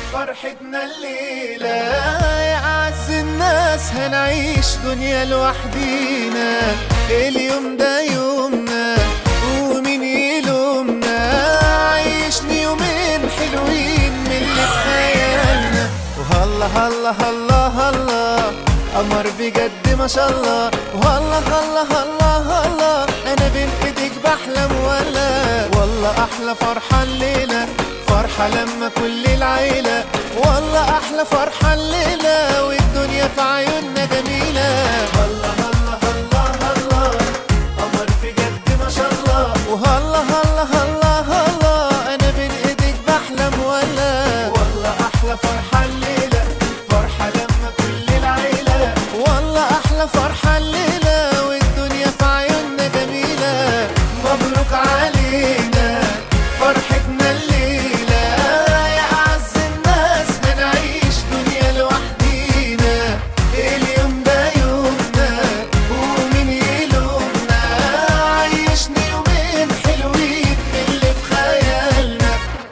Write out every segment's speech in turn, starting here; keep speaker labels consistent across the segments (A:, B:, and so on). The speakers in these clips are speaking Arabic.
A: فرحتنا الليلة يا أعز الناس، هنعيش دنيا لوحدينا. اليوم ده يومنا ومين يلومنا، عيشني يومين حلوين من اللي في خيالنا. وهلا هلا هلا هلا قمر بجد ما شاء الله. وهلا هلا هلا هلا أنا بين إيديك بحلم ولا والله أحلى فرحة الليلة، فرحة لما كل العيلة. والله أحلى فرحة الليلة والدنيا في عيوننا جميلة. هلا هلا هلا هلا قمر بجد ما شاء الله. وهلا هلا هلا هلا أنا بين إيديك بحلم ولا والله أحلى فرحة الليلة، فرحة لما كل العيلة. والله أحلى فرحة الليلة والدنيا في عيوننا جميلة. مبروك علينا فرحتنا الليلة يا أعز الناس، هنعيش دنيا لوحدينا. اليوم ده يومنا ومين يلومنا، عيشني يومين حلوين من اللي في خيالنا.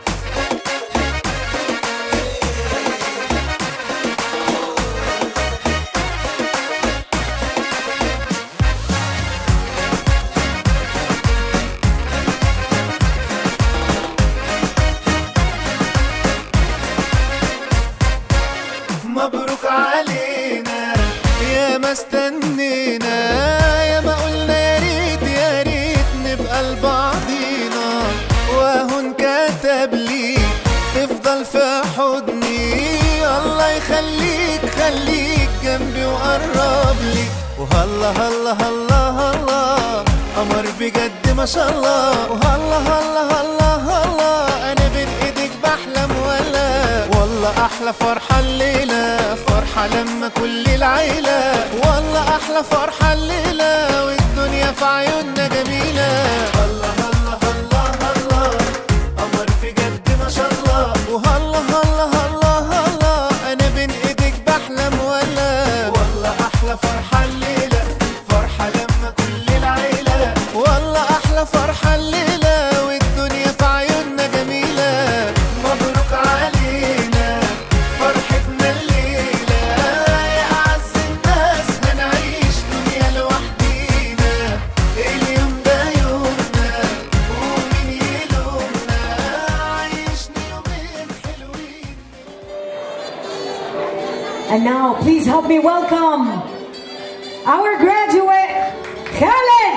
A: مبروك علينا يا ما استنينا، يا ما قلنا يا ريت يا ريت نبقى لبعضينا. واهو انكتب لي تفضل في حضني، الله يخليك خليك جنبي وقرب لي. وهلا هلا هلا هلا قمر بجد ما شاء الله. وهلا هلا هلا هلا انا بين ايديك بحلم ولا والله احلى فرحة الليلة، فرحة لما كل العيلة. والله احلى فرحة الليلة والدنيا في عيوننا جميلة. هلا هلا هلا هلا قمر بجد ما شاء الله. وهلا هلا هلا هلا انا بين ايديك بحلم ولا والله احلى فرحة الليلة، فرحة لما كل العيلة. والله احلى فرحة الليلة والدنيا في عيوننا جميلة. مبروك علينا فرحتنا الليلة يا أعز الناس، هنعيش دنيا لوحدينا. اليوم ده يومنا ومين يلومنا، عيشني يومين حلوين.
B: And now, please help me welcome our graduate, Khaled!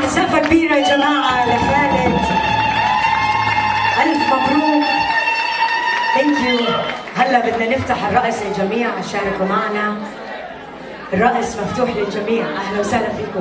B: سقفة كبيرة يا جماعة لخالد. ألف مبروك. ثانك يو. هلا بدنا نفتح الرقص للجميع شاركوا معنا. الرقص مفتوح للجميع. أهلا وسهلا فيكم.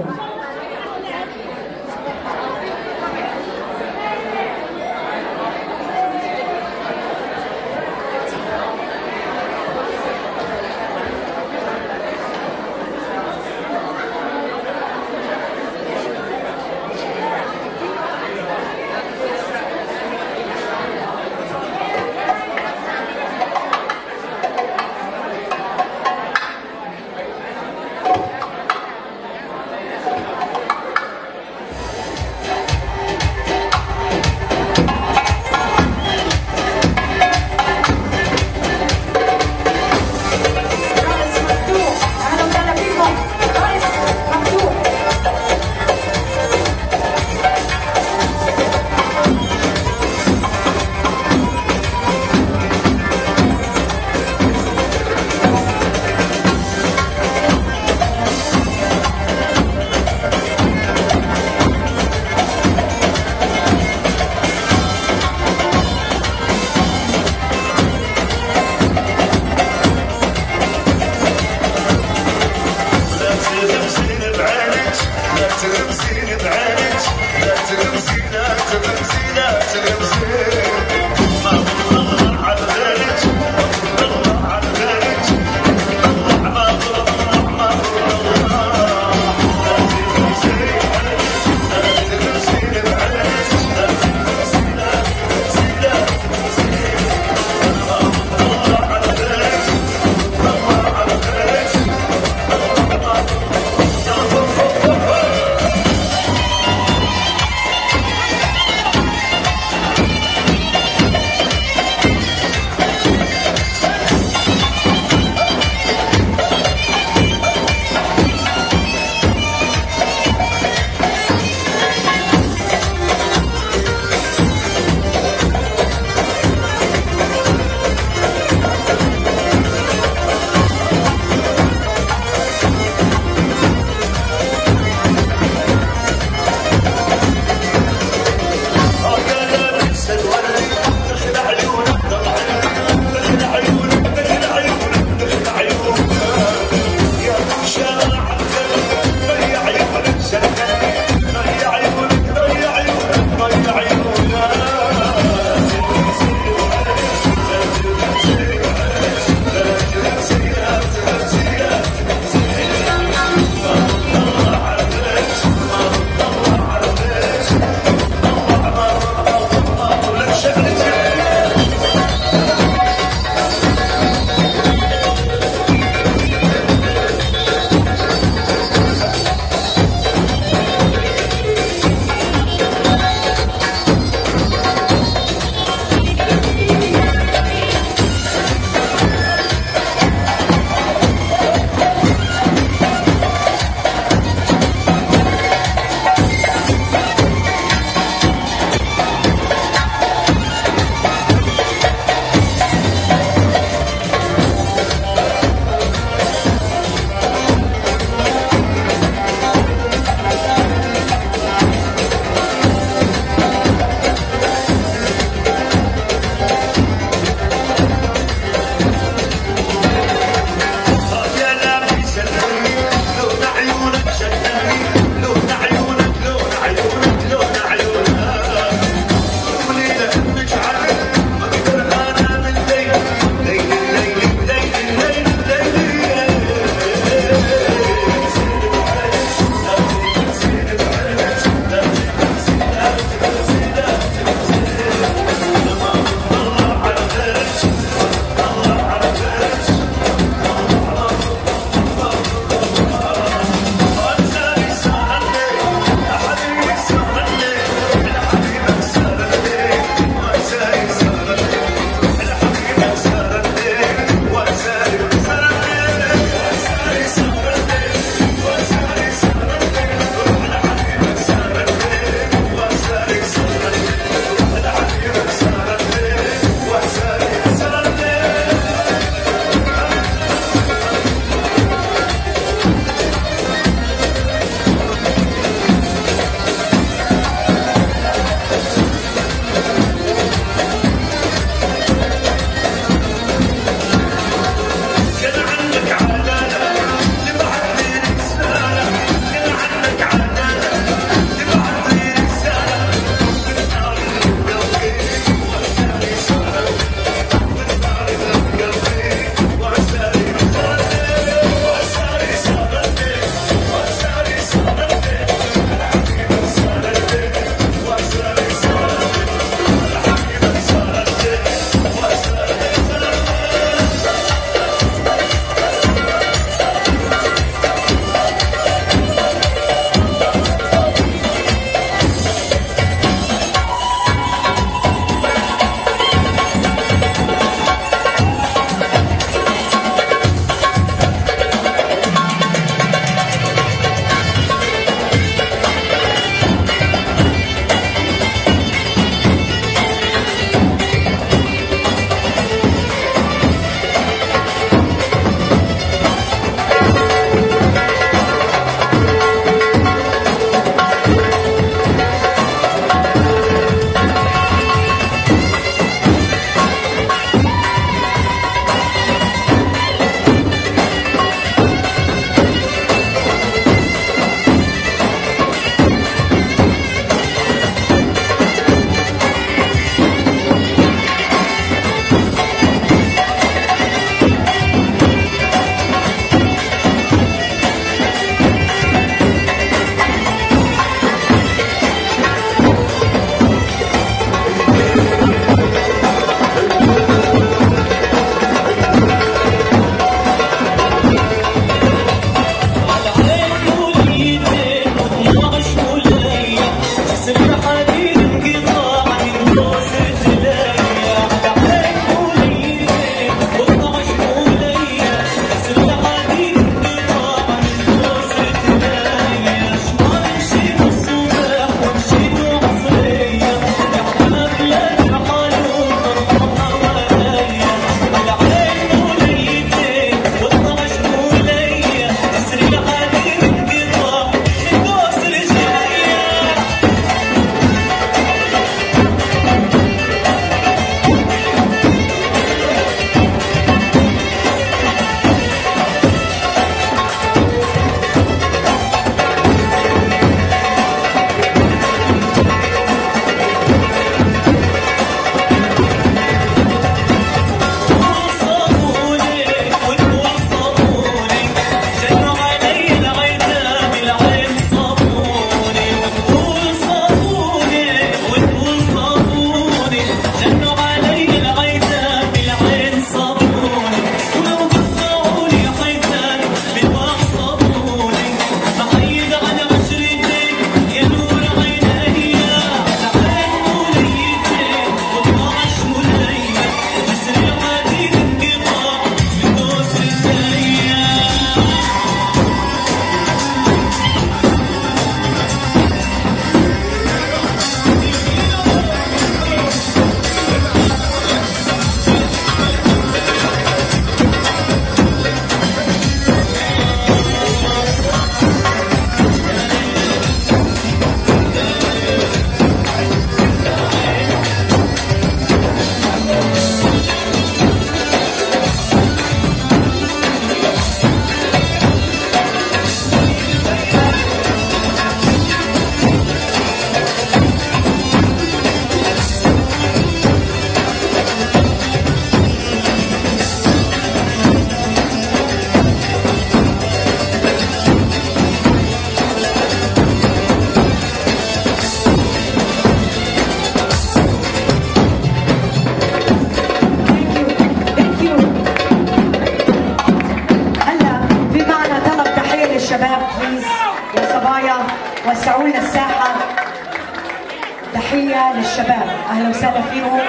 B: تحية للشباب، أهلا وسهلا فيهم.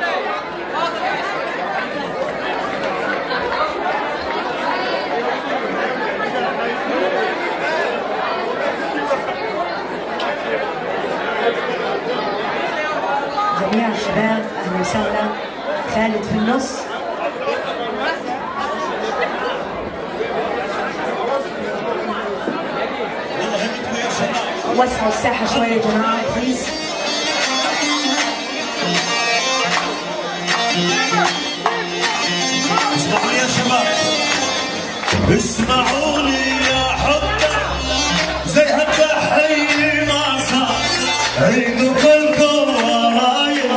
B: جميع الشباب أهلا وسهلا. خالد في النص. وسعوا الساحة شوية يا جماعة بليز.
C: اسمعوا يا شباب، اسمعوني يا حبة، زي هالتحية ما صار، عيدوا كلكم ورايا.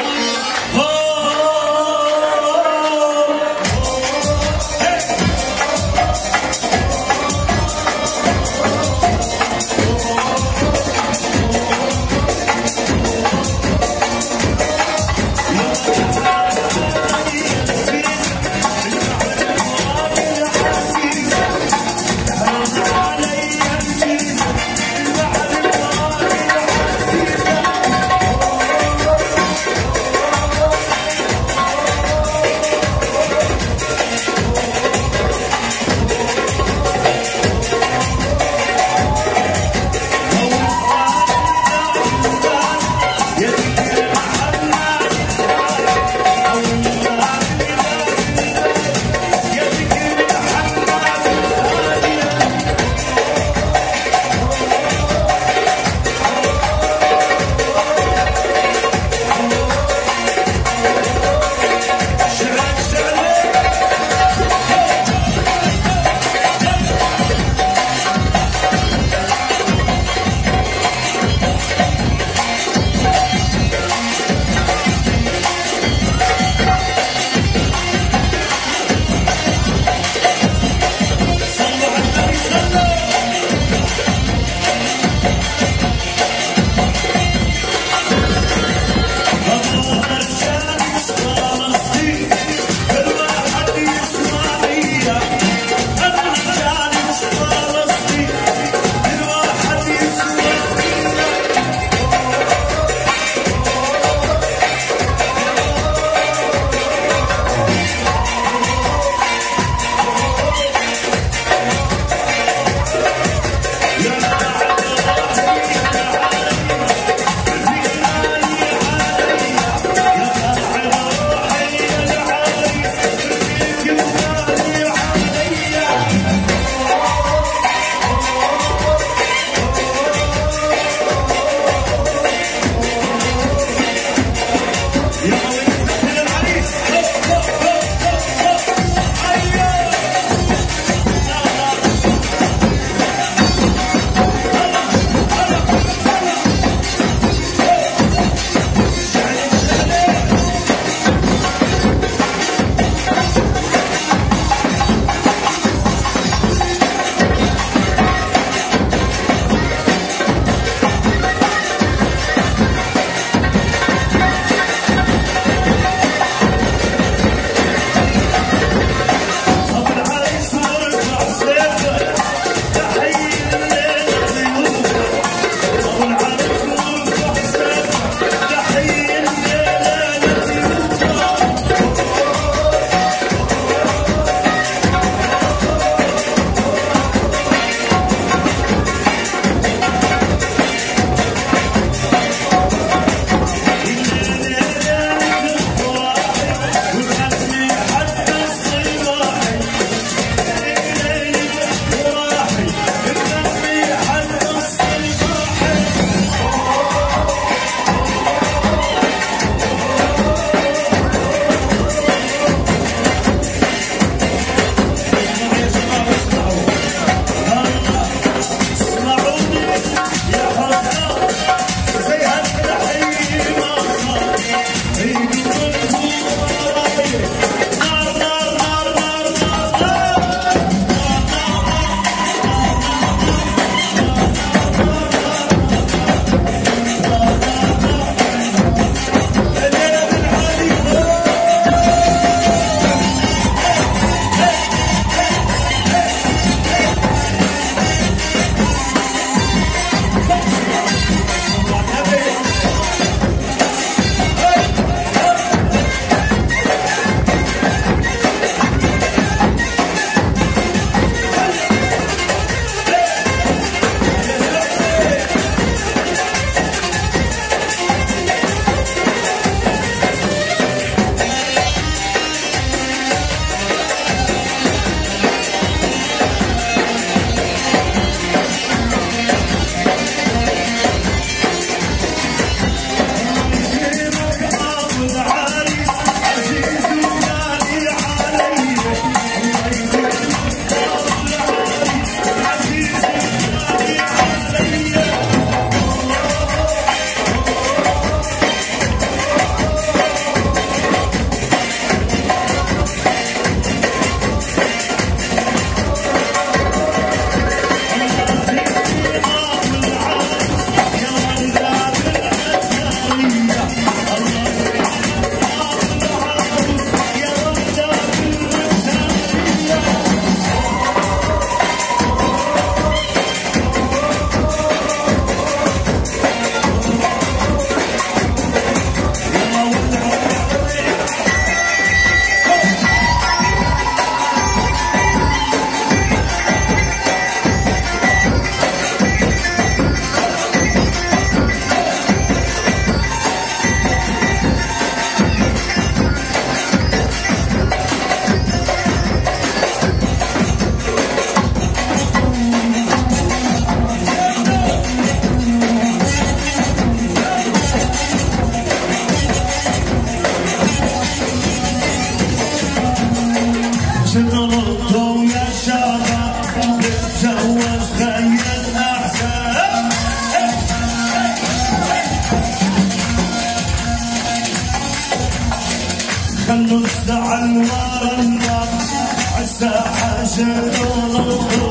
C: الزعل ورا الباب عالساحة جنون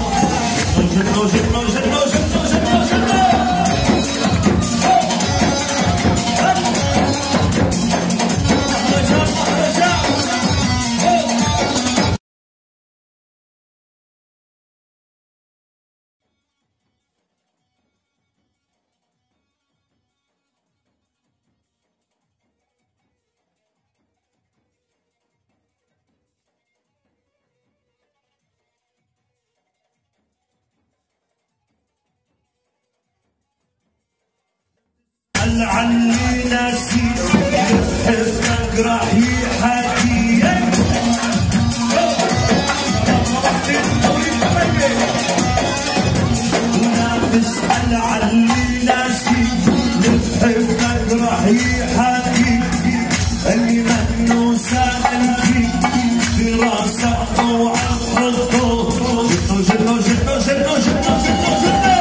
C: علي ناسي حبك راح يحكي ولا تسأل علي ناسي حبك راح يحكي اللي منو سائل فيك في راسك وعقلته جنو جنو جنو جنو جنو جنو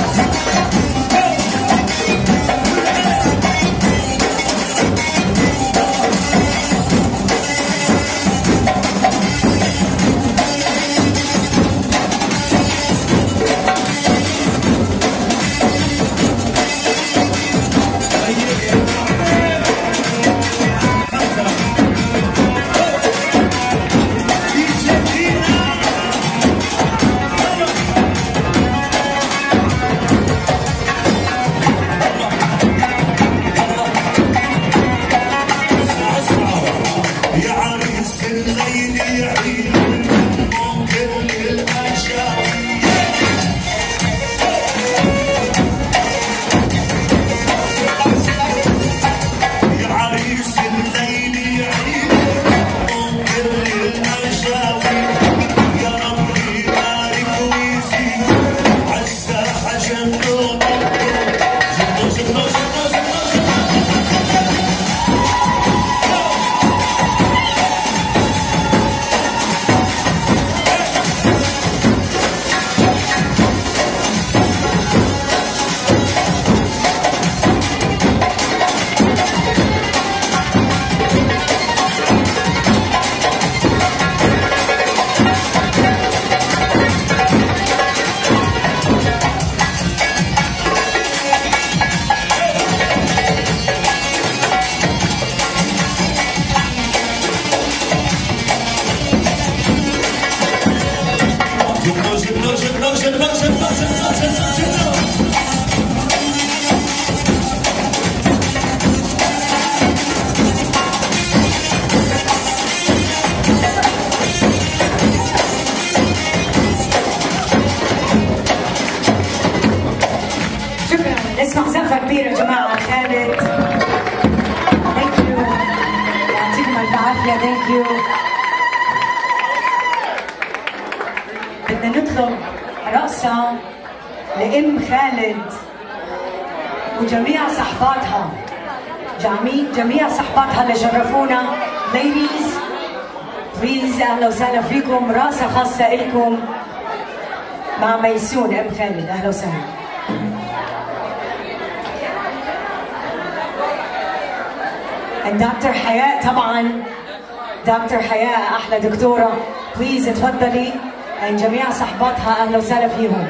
B: نسمع سقفة كبيرة يا جماعة. خالد ثانك يو، يعطيكم ألف عافية. ثانك يو. بدنا نطلب رقصة لأم خالد وجميع صحباتها، جميع صحباتها اللي شرفونا. ladies بليز أهلا وسهلا فيكم. رقصة خاصة إلكم مع ميسون أم خالد. أهلا وسهلا. دكتور حياء طبعا، دكتور حياء احلى دكتوره. بليز اتفضلي. جميع صحباتها اهلا وسهلا فيهم.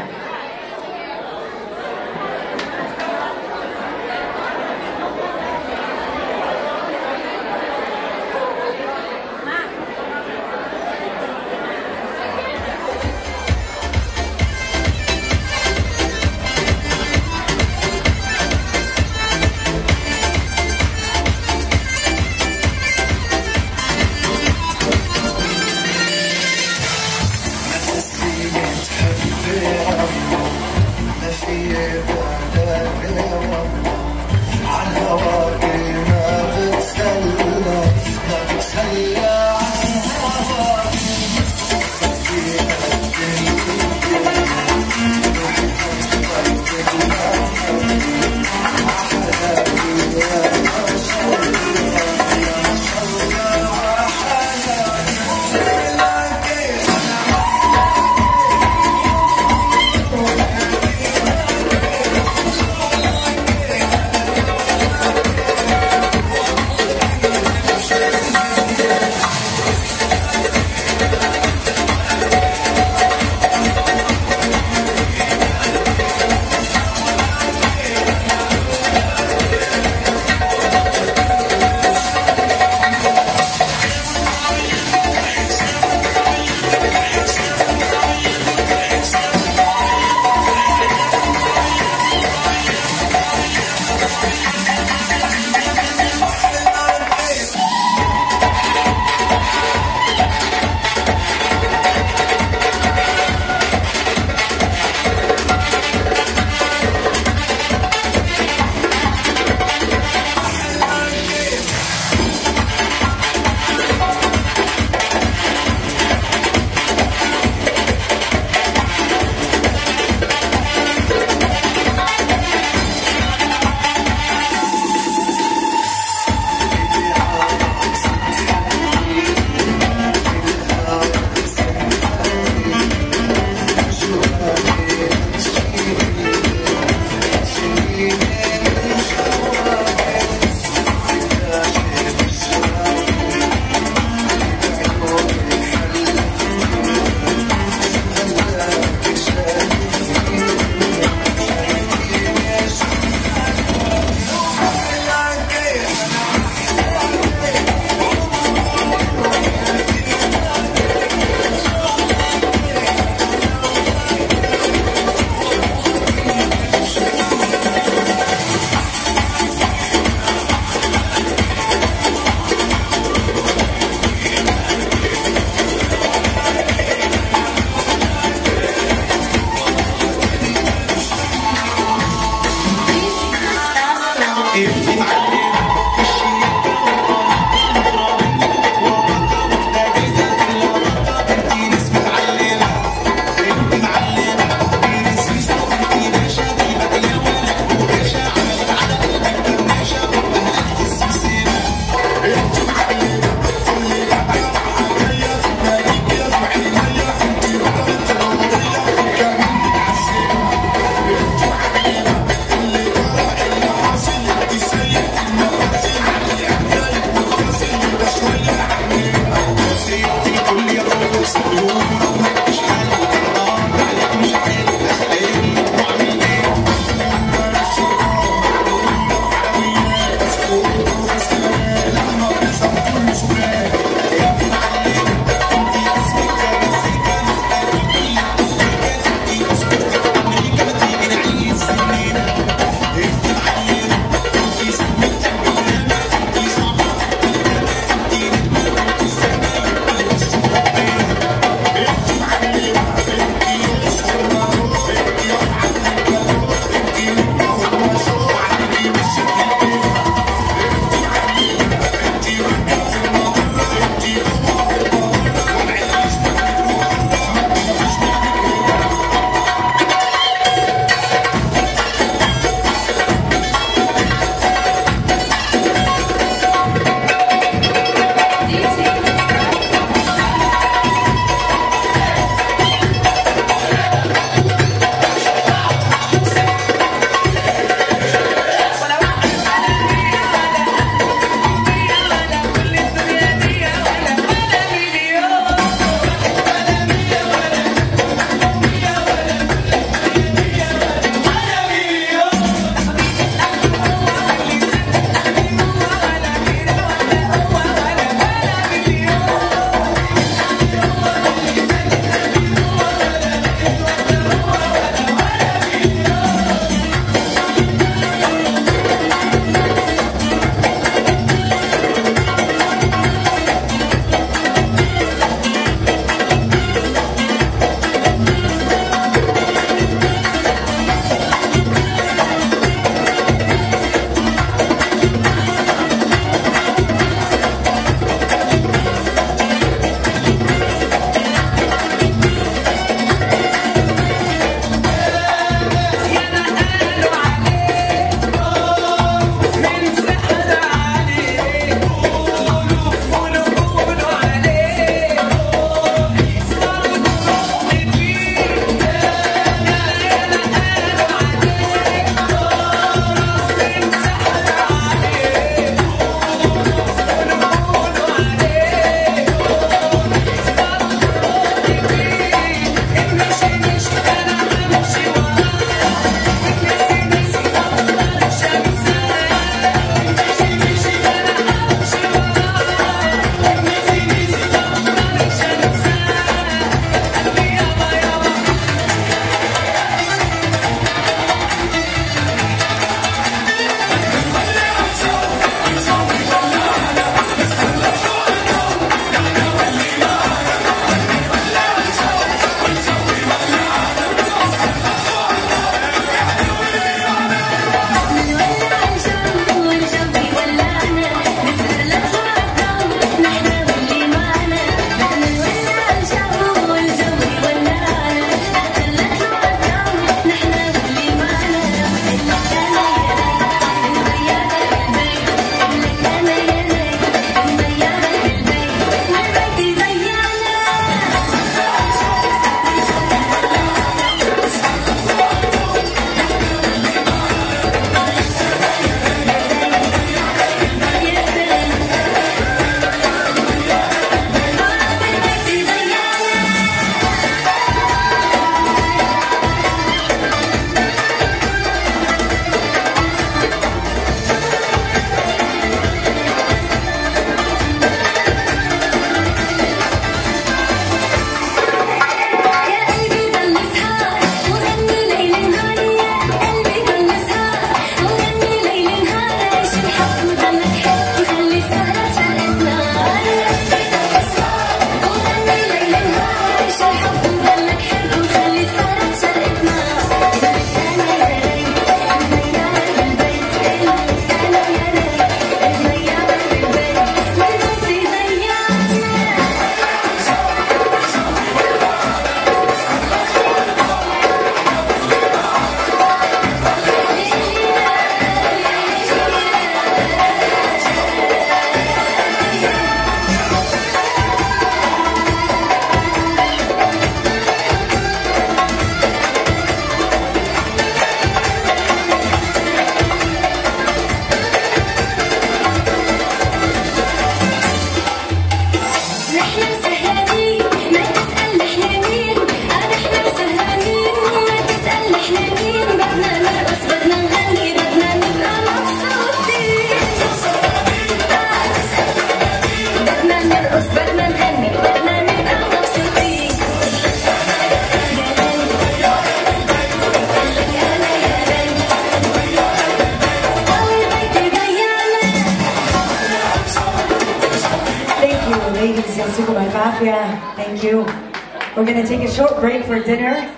B: Afia. Thank you. We're going to take a short break for dinner.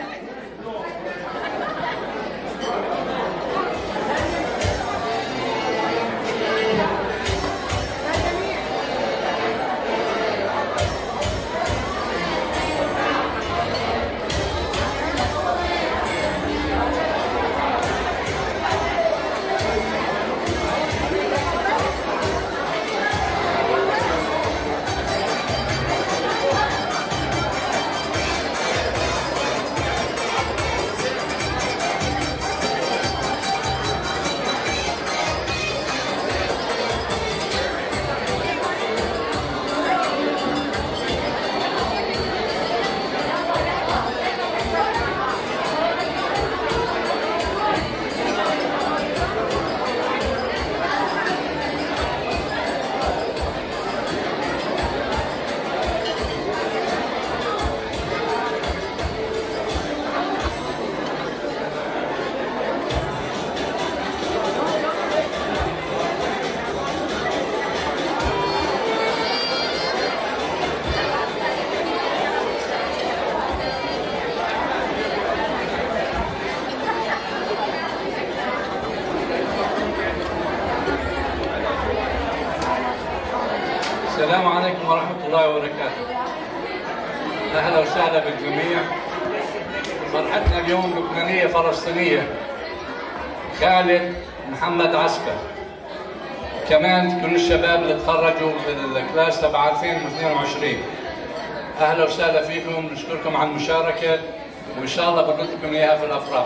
D: السلام عليكم ورحمة الله وبركاته. أهلا وسهلا بالجميع. فرحتنا اليوم لبنانية فلسطينية، خالد محمد عسكر، كمان كل الشباب اللي تخرجوا بالكلاس تبع 2022. أهلا وسهلا فيكم، نشكركم على المشاركة وإن شاء الله بنقول لكم إياها في الأفراح.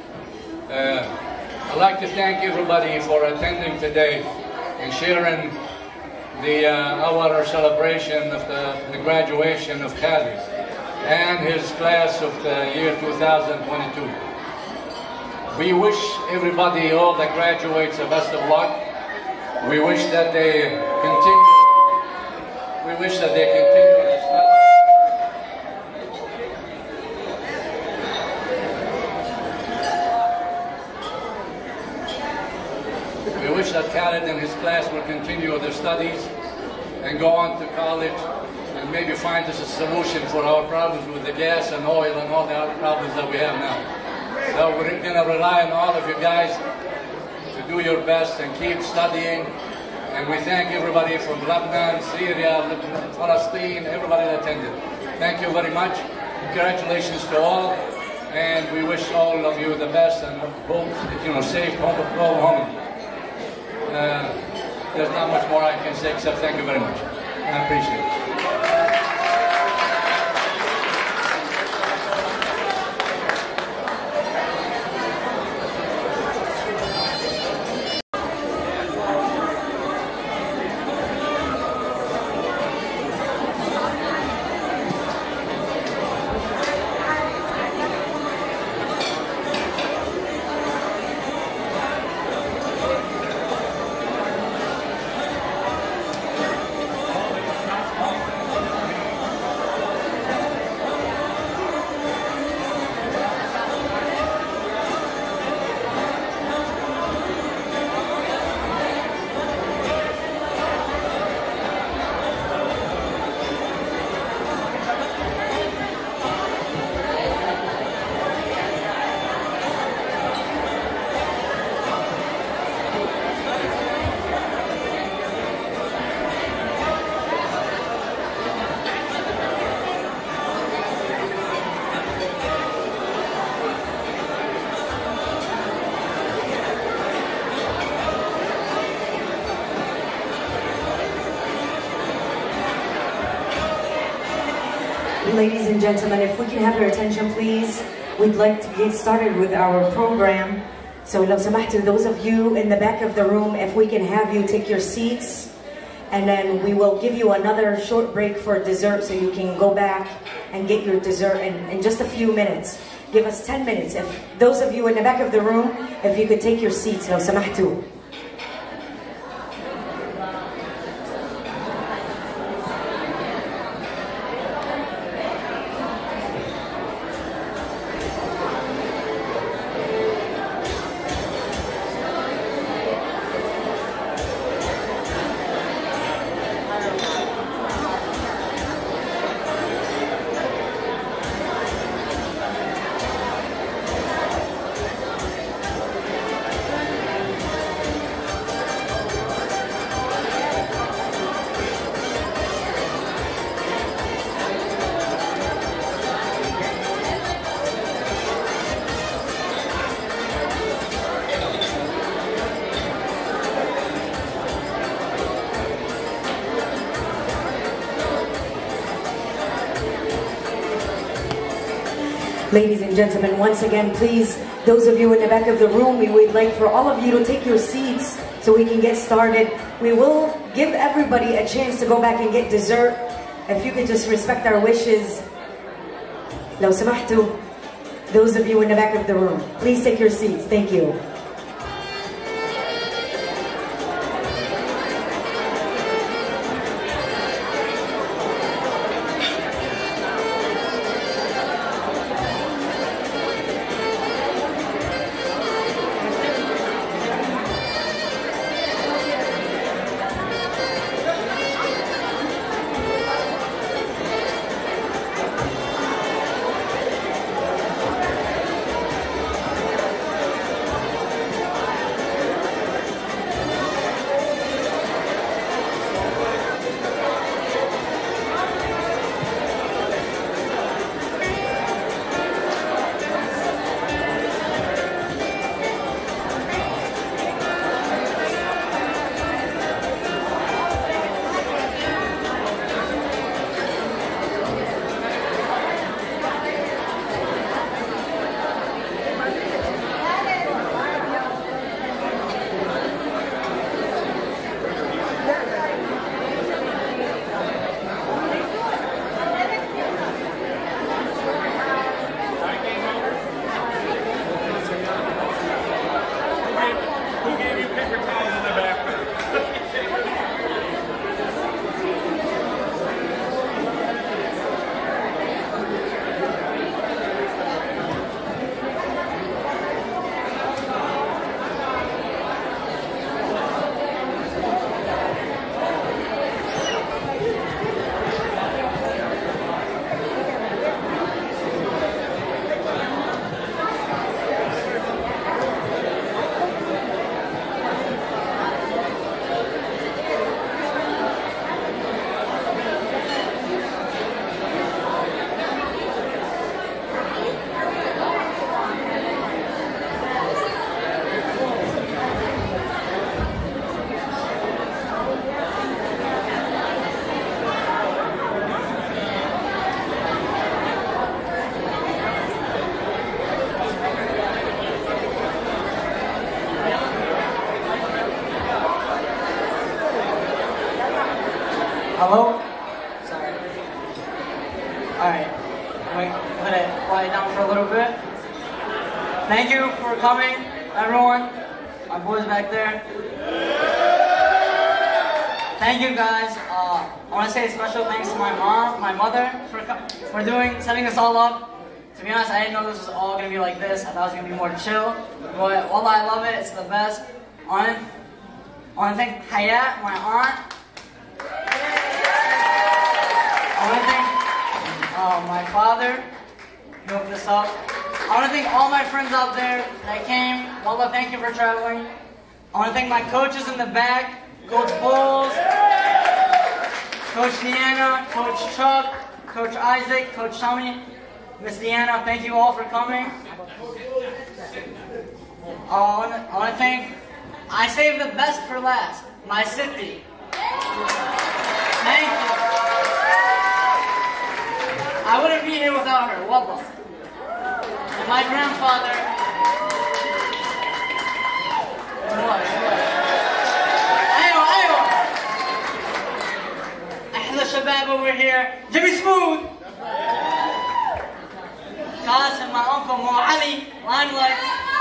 D: I'd like to thank everybody for attending today and sharing our celebration of the graduation of Khaled and his class of the year 2022. We wish everybody, all the graduates, the best of luck. We wish that they continue. We wish that they continue their studies. We wish that Khaled and his class will continue their studies and go on to college and maybe find us a solution for our problems with the gas and oil and all the other problems that we have now. So we're going to rely on all of you guys to do your best and keep studying. And we thank everybody from Lebanon, Syria, Palestine, everybody that attended. Thank you very much. Congratulations to all. And we wish all of you the best and hope, safe home. There's not much more I can say except thank you very much. I appreciate it.
B: Ladies and gentlemen, if we can have your attention please, we'd like to get started with our program. So لو سمحتوا, those of you in the back of the room, if we can have you take your seats, and then we will give you another short break for dessert so you can go back and get your dessert in just a few minutes. Give us 10 minutes. If those of you in the back of the room, if you could take your seats لو سمحتوا. Ladies and gentlemen, once again, please, those of you in the back of the room, we would like for all of you to take your seats so we can get started. We will give everybody a chance to go back and get dessert. If you could just respect our wishes. لو سمحتوا, those of you in the back of the room, please take your seats. Thank you.
E: Hello? Sorry. Alright. I'm gonna quiet down for a little bit. Thank you for coming, everyone. My boys back there. Thank you guys. I want to say a special thanks to my mom, my mother, for setting us all up. To be honest, I didn't know this was all gonna be like this. I thought it was gonna be more chill. But wallah, I love it. It's the best. I want to thank Hayat, my aunt. I want to thank my father who hooked this up. I want to thank all my friends out there that came. Wallah, thank you for traveling. I want to thank my coaches in the back, Coach Bowles, Coach Deanna, Coach Chuck, Coach Isaac, Coach Tommy, Miss Deanna. Thank you all for coming. I want to thank, I saved the best for last, my city. Thank you. I wouldn't be here without her, wallah. And my grandfather. Aywa. Ahla shabab over here. Jimmy Smooth. Qasim, my uncle, Mo Ali, Limelight.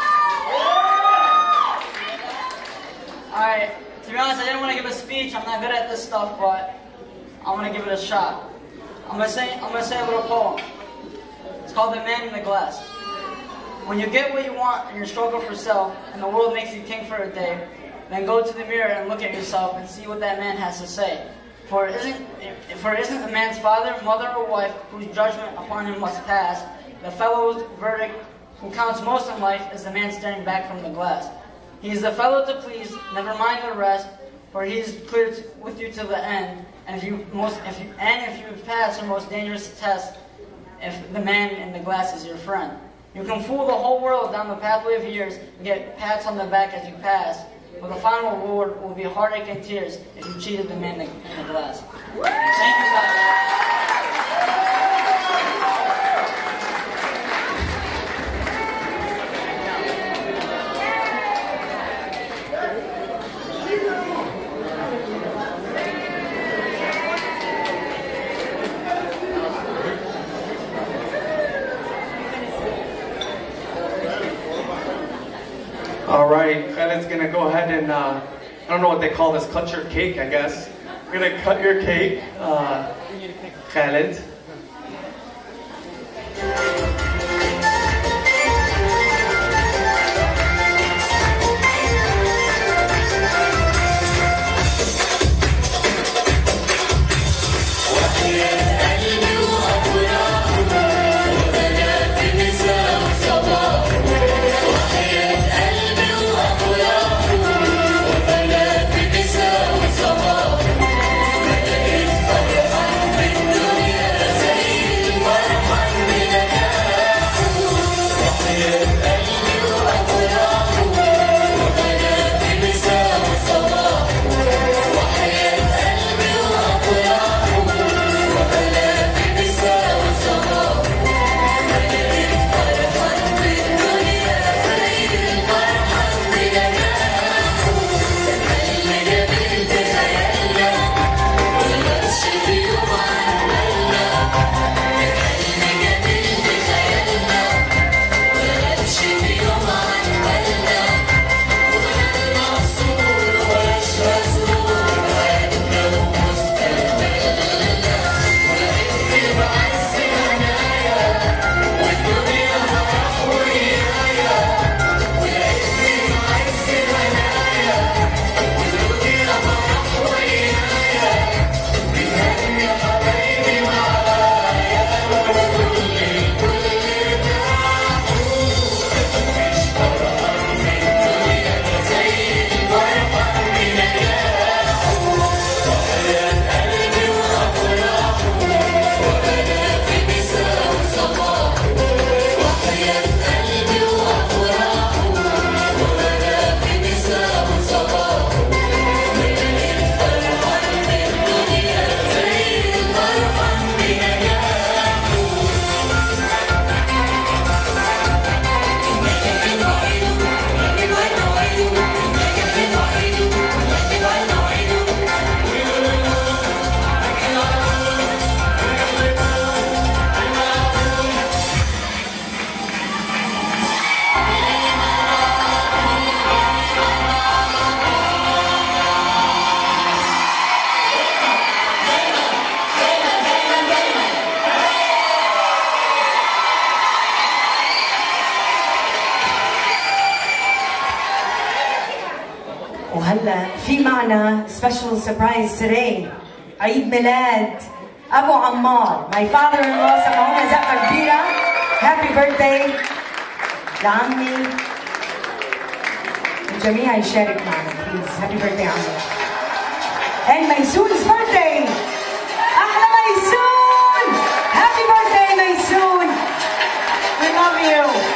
E: Alright, to be honest, I didn't want to give a speech. I'm not good at this stuff, but I'm going to give it a shot. I'm gonna say a little poem. It's called The Man in the Glass. When you get what you want and you struggle for self, and the world makes you king for a day, then go to the mirror and look at yourself and see what that man has to say. For it isn't the man's father, mother, or wife whose judgment upon him must pass. The fellow's verdict, who counts most in life, is the man staring back from the glass. He is the fellow to please, never mind the rest, for he is clear with you to the end. And if you pass your most dangerous test, if the man in the glass is your friend. You can fool the whole world down the pathway of years and get pats on the back as you pass, but the final reward will be heartache and tears if you cheated the man in the glass. Thank you guys.
F: right, Khaled's gonna go ahead and, I don't know what they call this, cut your cake, I guess. We're gonna cut your cake, Khaled.
B: وهلا في معنا سبيشال سربرايز today. عيد ميلاد ابو عمار my father in law. سمعونا زقه كبيره. هابي بيرثداي لعمي. الجميع يشارك معنا بليز. هابي بيرثداي عمي. and ميسون's birthday. احلى ميسون. هابي بيرثداي ميسون. we love you.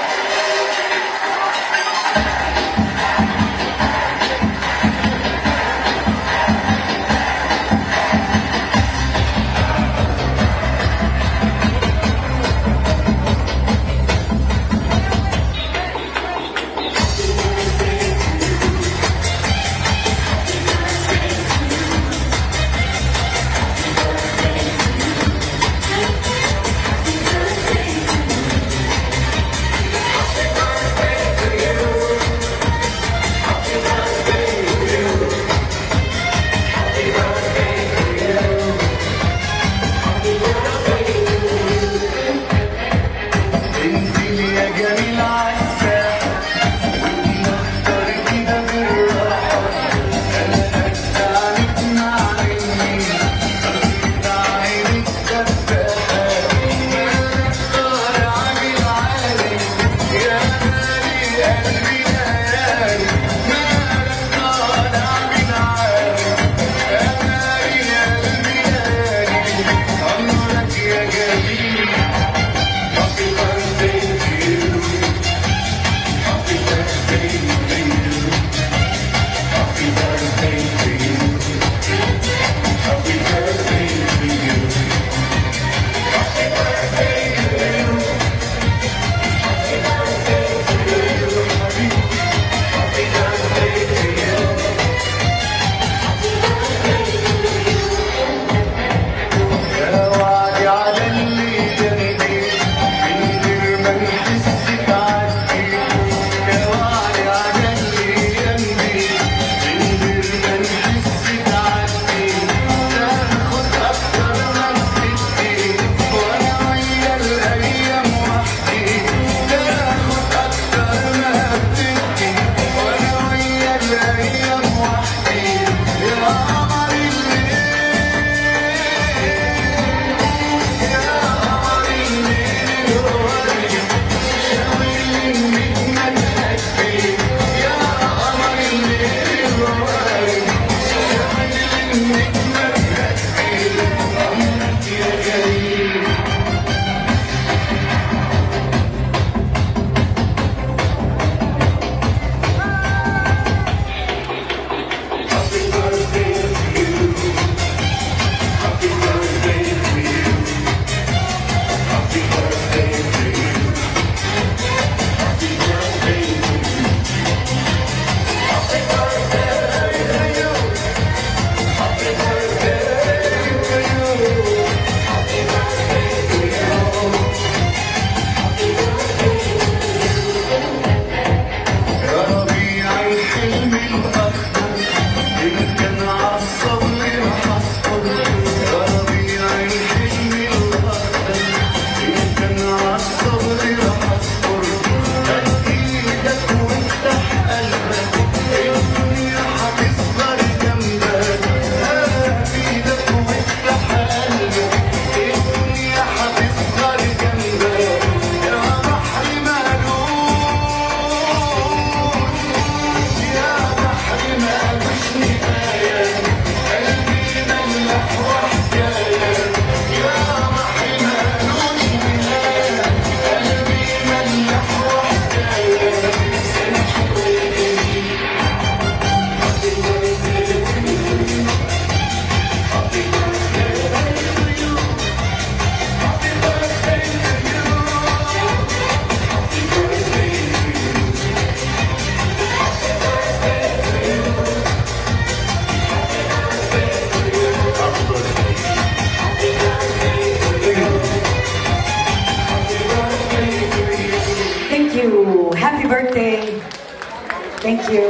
B: ثانك يو.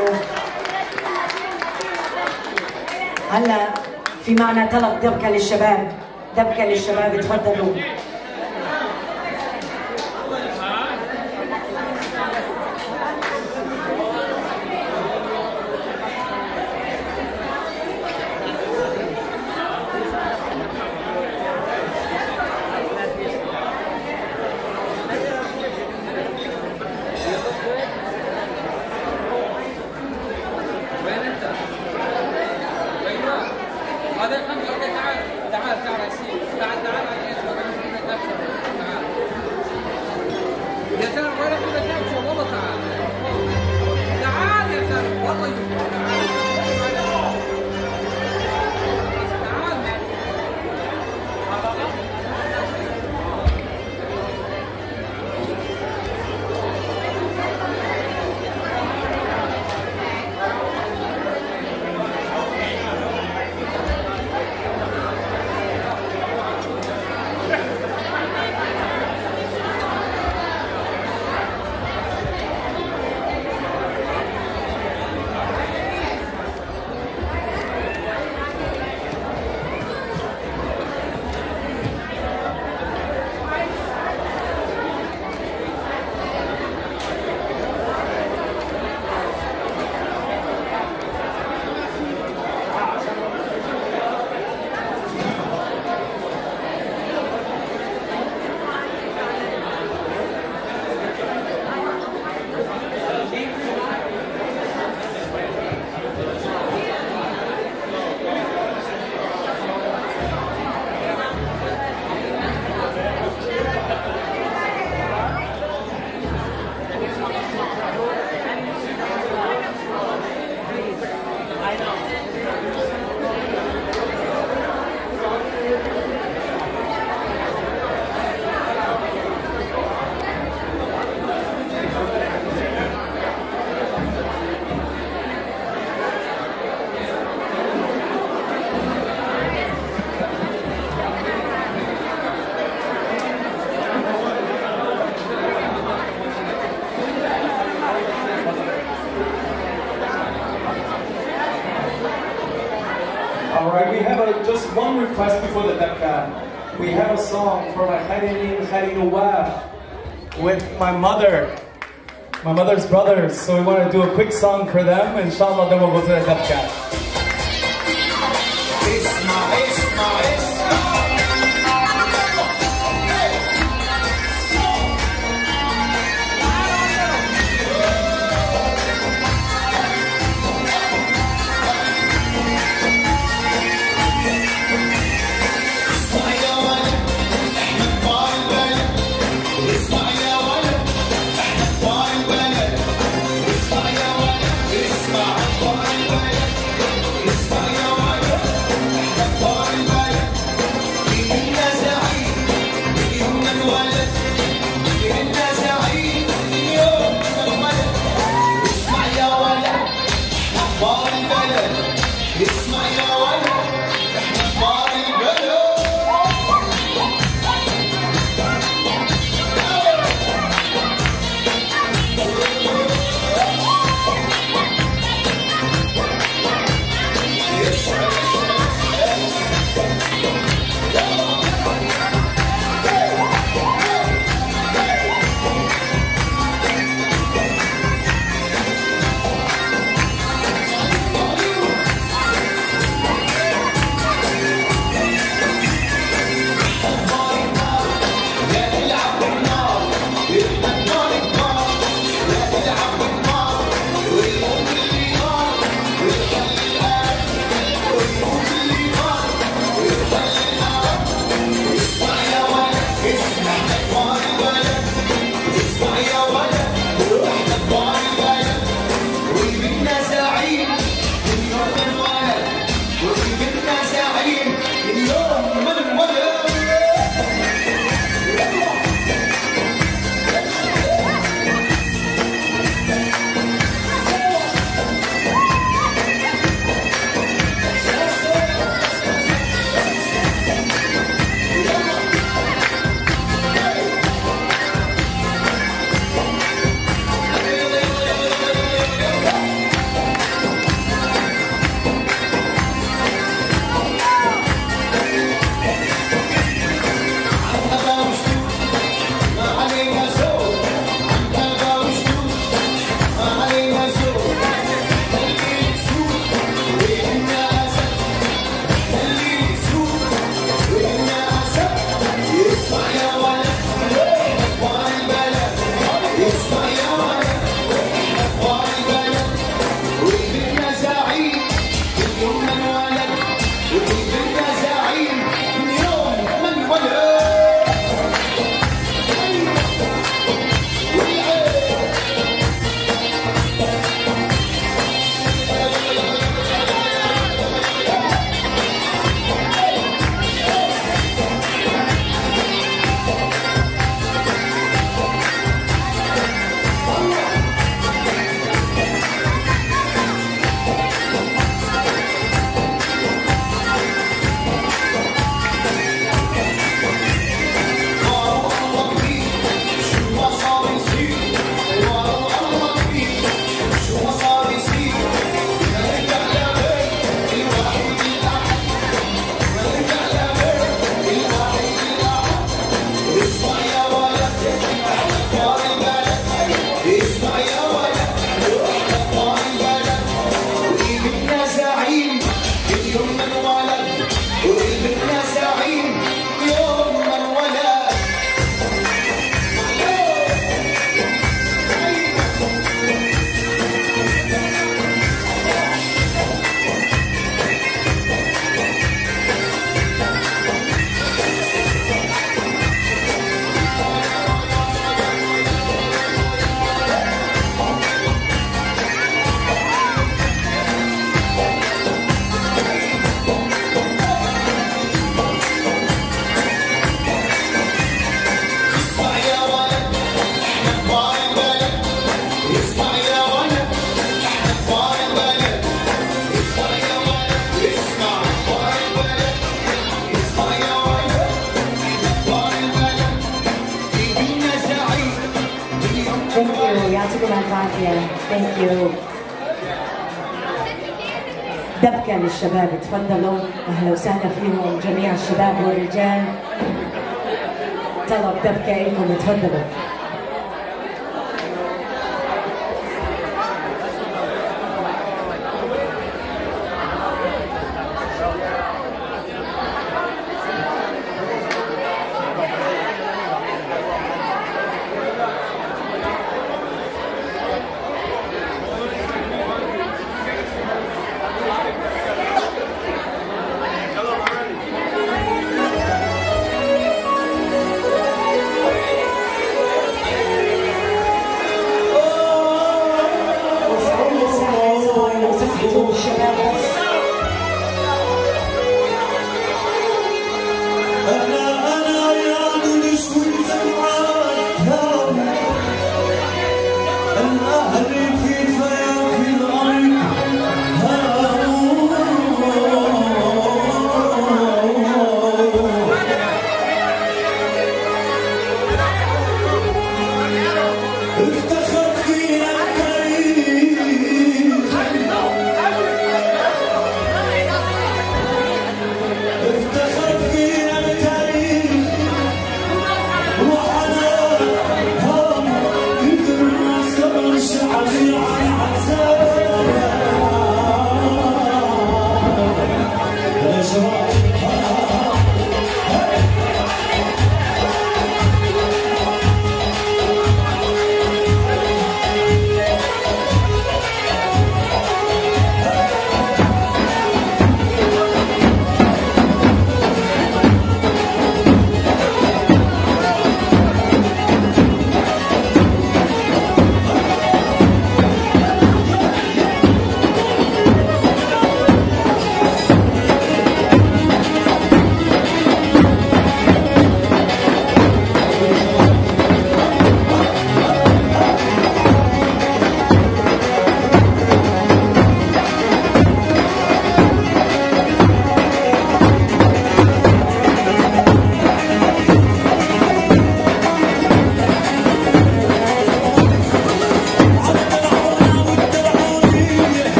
B: هلا في معنا طلب دبكه للشباب، دبكه للشباب، تفضلوا.
G: Alright, we have just one request before the Dabka. We have a song for my Khalid with my mother's brothers. So we want to do a quick song for them. Inshallah, then we'll go to the Dabka.
C: اسمع
B: يعطيكم الف عافيه. ثانك يو. دبكه للشباب، تفضلوا. اهلا وسهلا فيهم جميع الشباب والرجال. طلب دبكه لكم، تفضلوا.
C: افتخر فينا التاريخ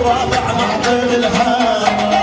C: والرابع معطل الهام.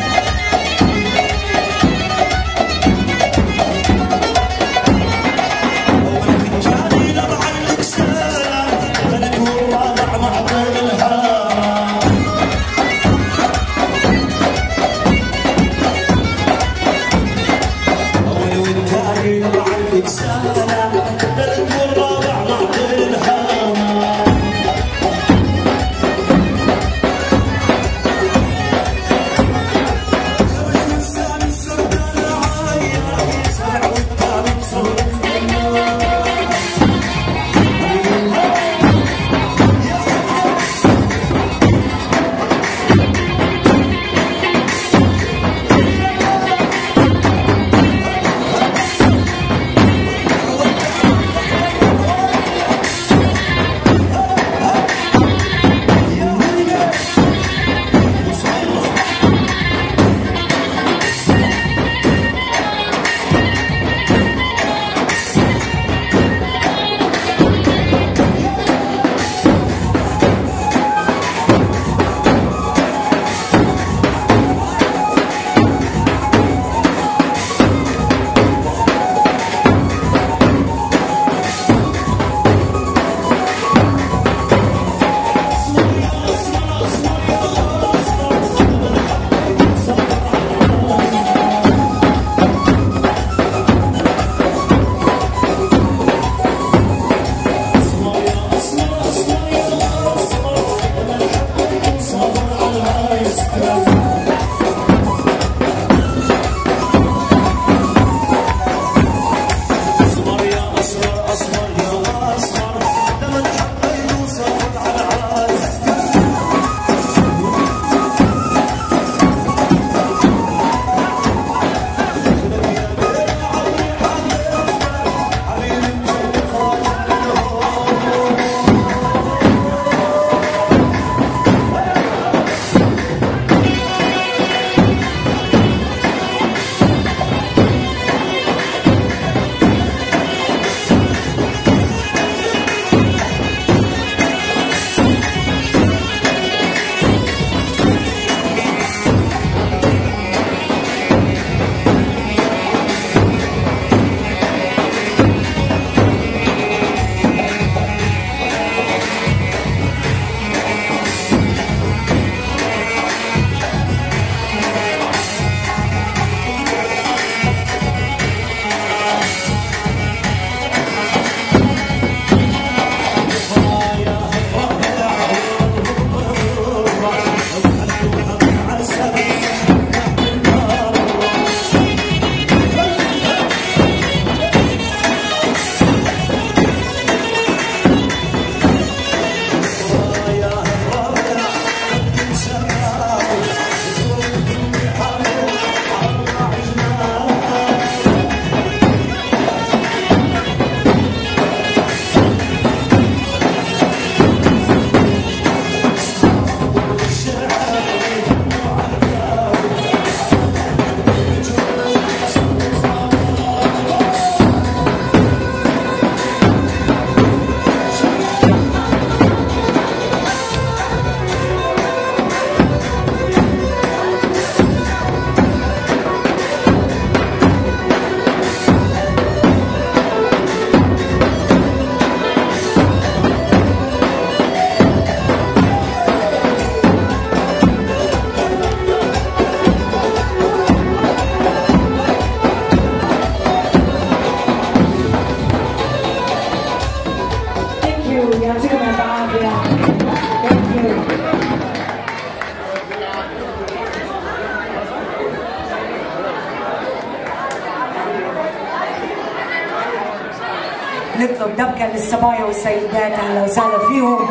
B: نطلب دبكة للصبايا والسيدات، أهلا وسهلا فيهم.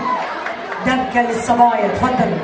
B: دبكة للصبايا، تفضلوا.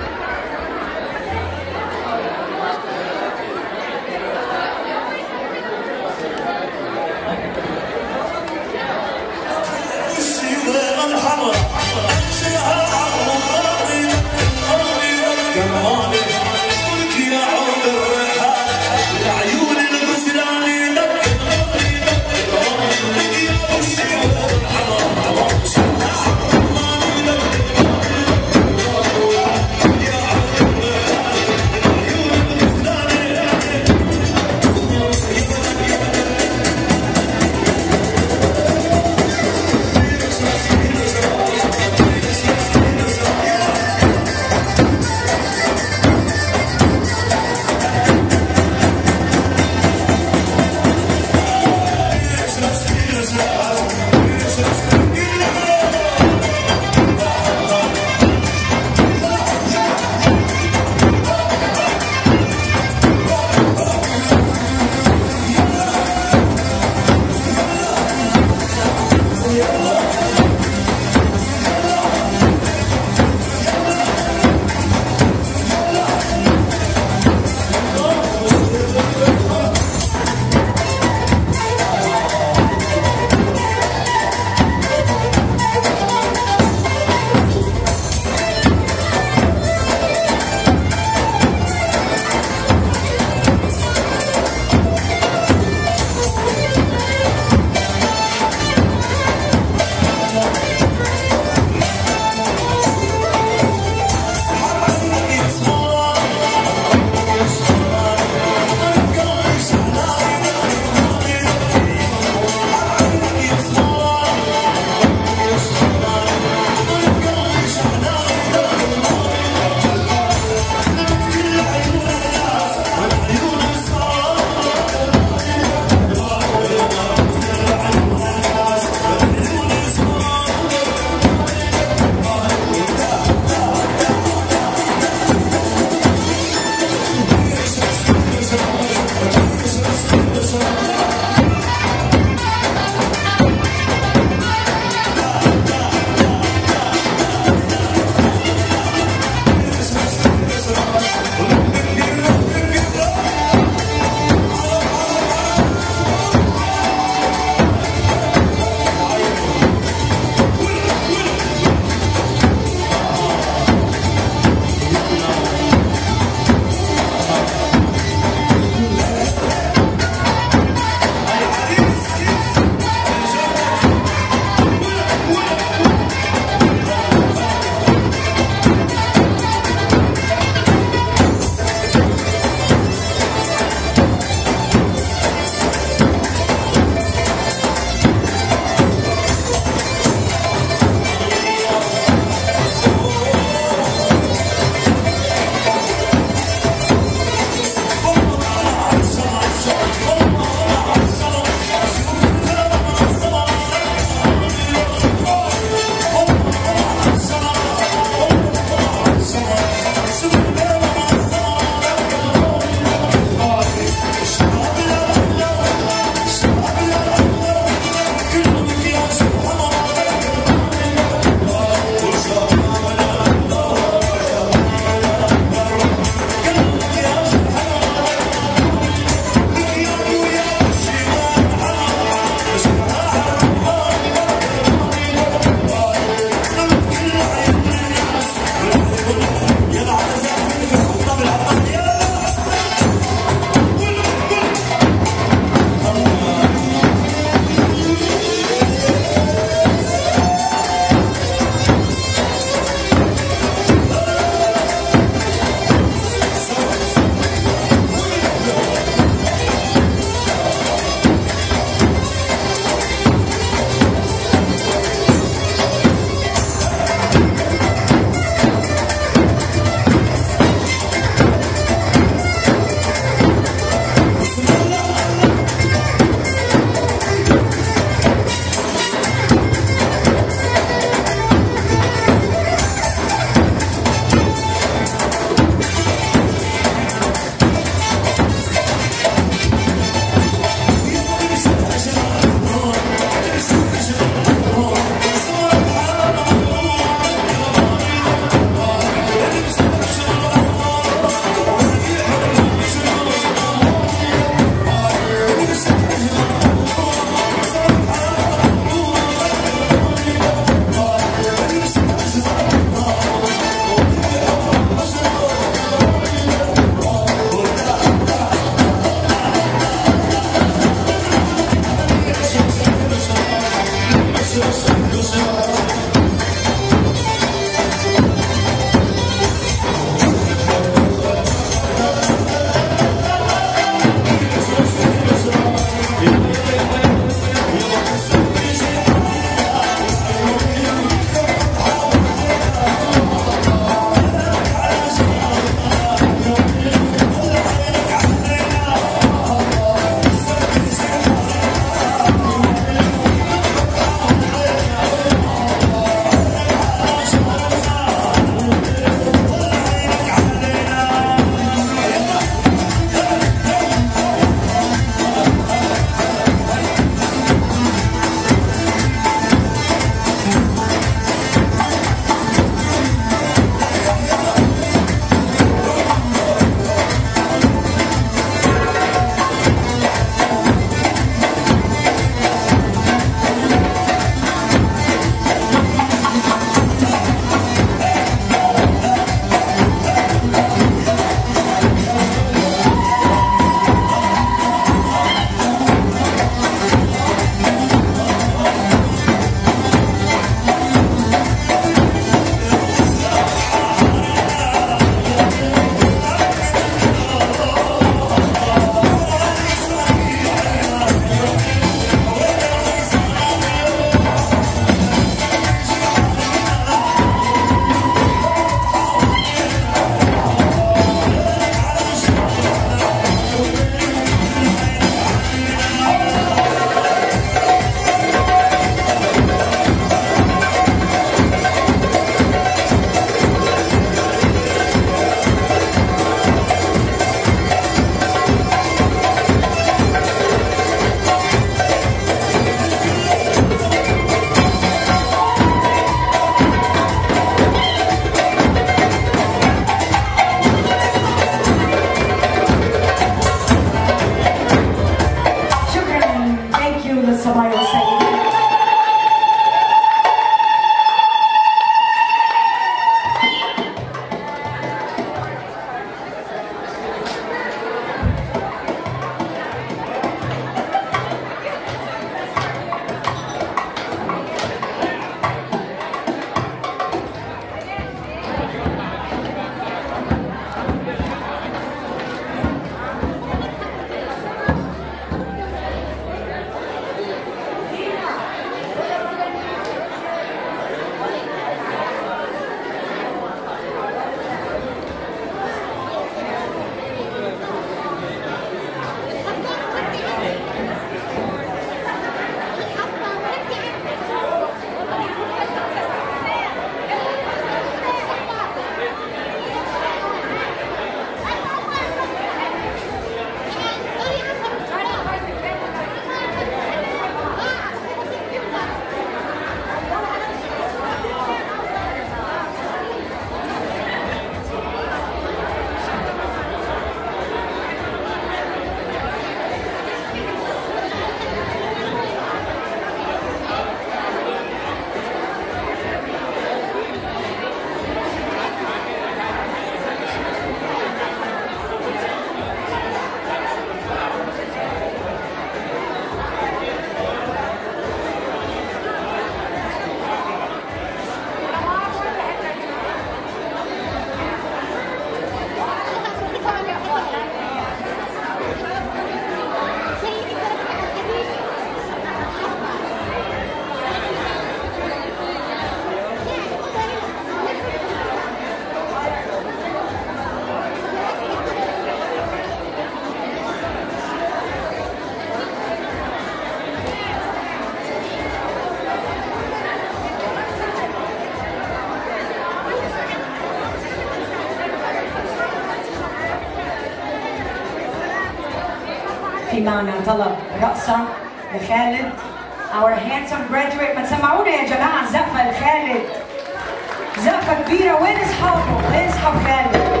B: في معنا طلب رقصة لخالد our handsome graduate. ما تسمعونا يا جماعة زقفة لخالد، زقفة كبيرة. وين أصحابه؟ وين أصحاب خالد؟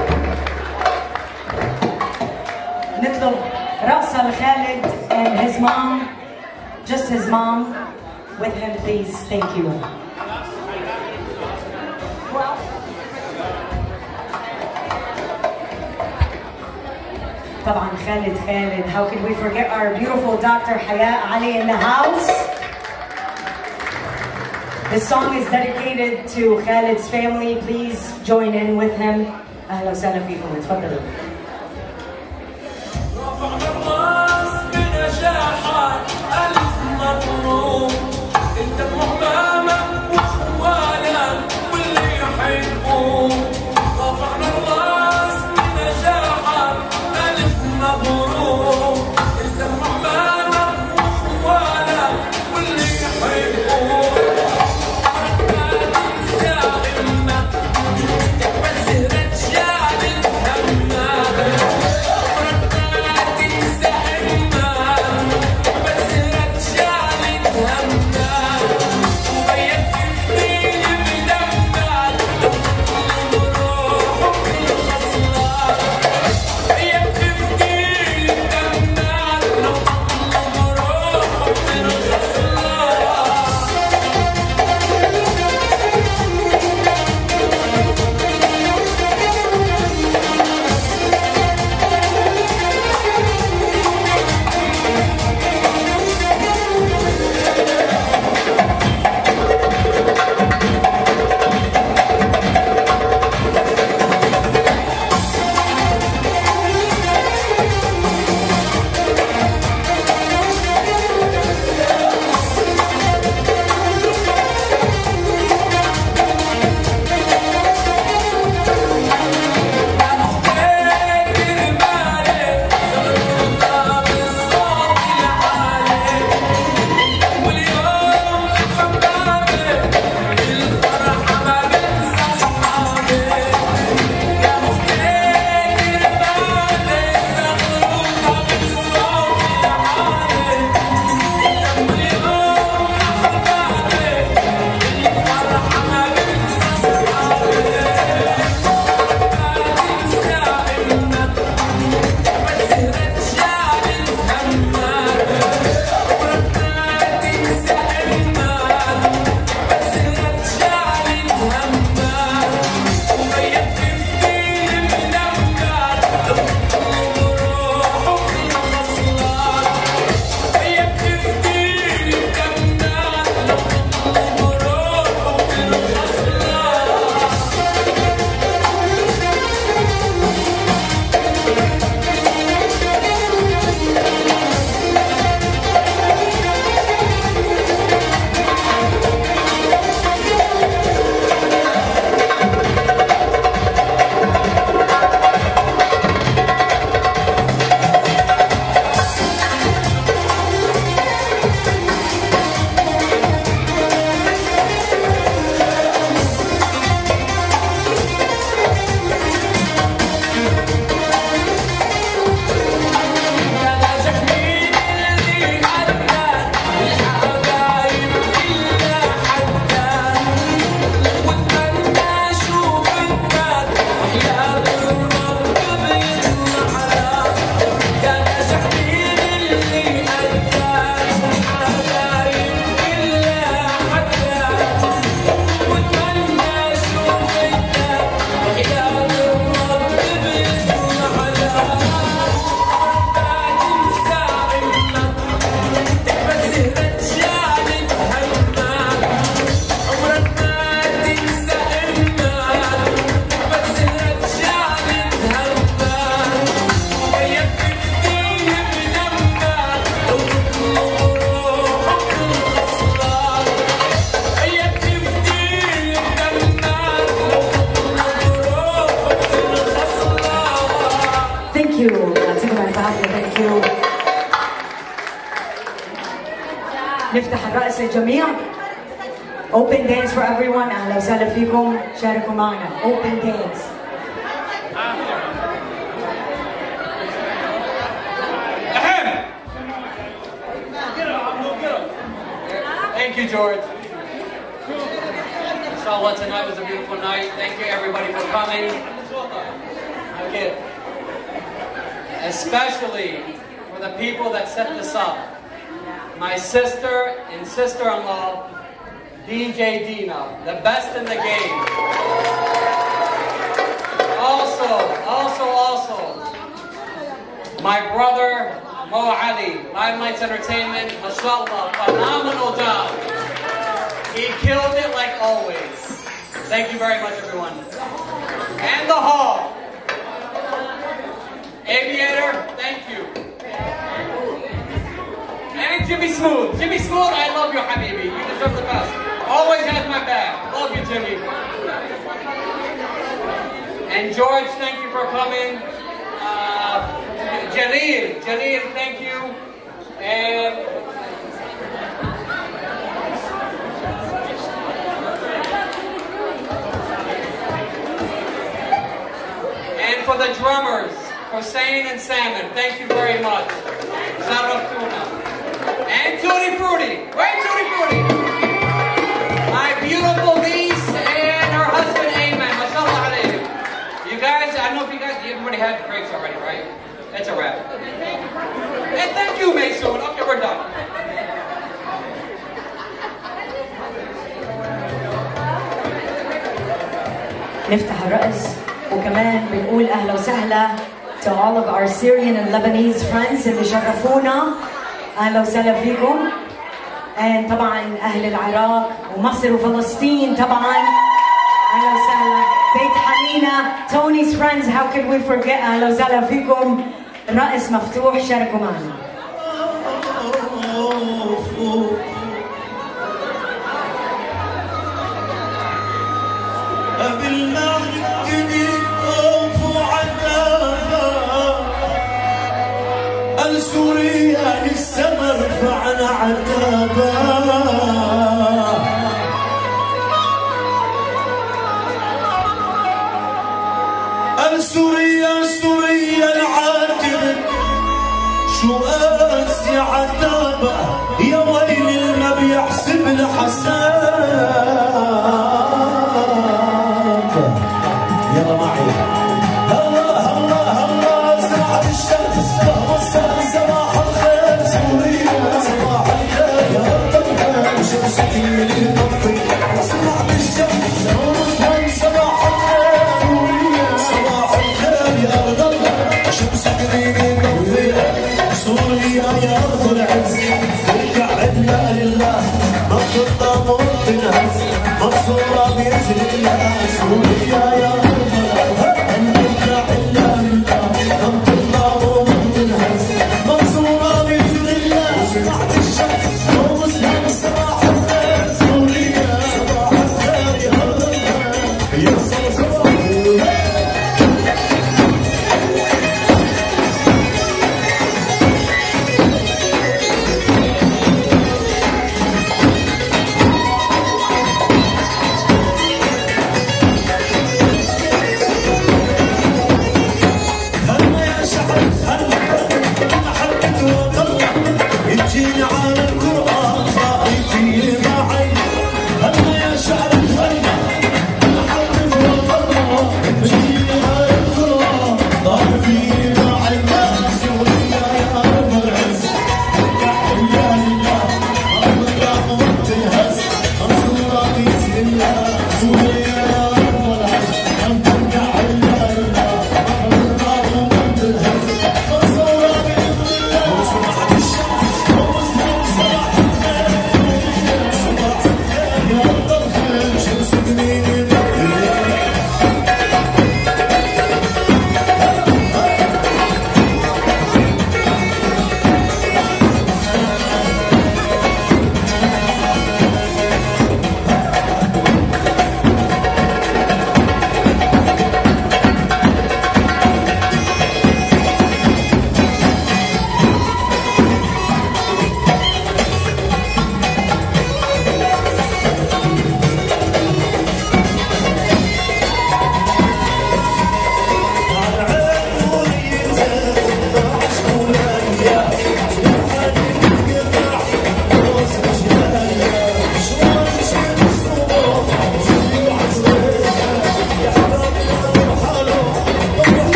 B: نطلب رقصة لخالد and his mom, just his mom with him please. Thank you. طبعا خالد how can we forget our beautiful Dr. Haya Ali in the house. This song is dedicated to Khaled's family. Please join in with him. أهلا وسهلا فيكم. اتفضلوا.
H: رفعنا الراس بنجاحات ألف مبروك، أنت بمحمامة وإخوانك واللي يحبوك. رفعنا الراس بنجاحات ألف مبروك، أنت بمحمامة وإخوانك واللي يحبوك.
B: نفتح الرأس للجميع. Open dance for everyone. أهلا وسهلا فيكم. شاركوا معنا. Open dance.
I: الحين you, George. Inshallah, tonight was a beautiful night. Thank you, everybody, for coming. Okay. Especially for the people that set this up. My sister and sister-in-law, DJ Dina, the best in the game. Also, my brother, Mo Ali, Live Lights Entertainment, mashallah, phenomenal job. He killed it like always. Thank you very much, everyone. And the hall. Aviator, thank you. And Jimmy Smooth. Jimmy Smooth, I love you, Habibi. You deserve the best. Always has my back. Love you, Jimmy. And George, thank you for coming. Jalil, thank you. And for the drummers, Hussein and Salmon, thank you very much. Sharaftuna. And Tutti Frutti. Right, Tutti Frutti? My beautiful niece and her husband, Ayman. Mashallah alayhim. You guys, I don't know if everybody had breaks already, right? That's a wrap. And thank you, Maysoon. Okay, we're done.
B: نفتح الرأس وكمان بنقول أهلا وسهلا to all of our Syrian and Lebanese friends اللي شرفونا. أهلا وسهلا فيكم. and طبعا أهل العراق ومصر وفلسطين طبعا. أهلا وسهلا. بيت حنينة, Tony's friends, how could we forget. أهلا وسهلا فيكم. الرأس مفتوح, شاركوا معنا.
C: قبل ما نبتدي خوف وعذابا السوريا لسه ما رفعنا عتابا السوريا العاتبة شو قاسي عتابا يا ويل اللي بيحسب الحساب يا أرض العز ارجع عنا لله ما ترضى ما تنهز ما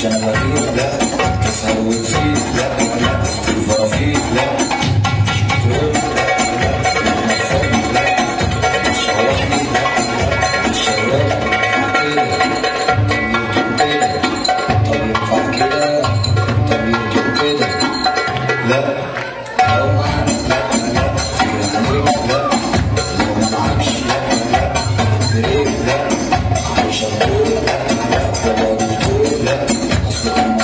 J: عشان اوريك لا تسهر وتزيد لا لا البرافيك لا ترد لا لما تحب لا تشوقني لا تشوقني كده طب ينفع كده طب يرجع كده لا لو معاك لا لا عليك لا لو ما معكش لا لا بريك لا عايش الدور لا لا ولا الدور لا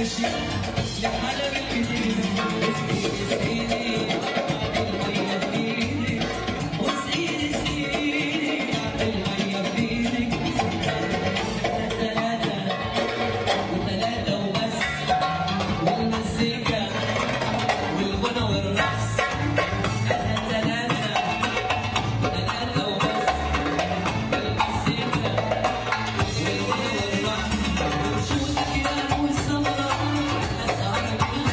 H: ماشي لحالة بالكتير اسقيني المية بإيدك واسقيني المية بإيدك ثلاثة وثلاثة وبس والمزيكا والغنى والرقص ثلاثة وثلاثة وبس والمزيكا والغنى والرقص وشوتك يا والسمرة أسعارك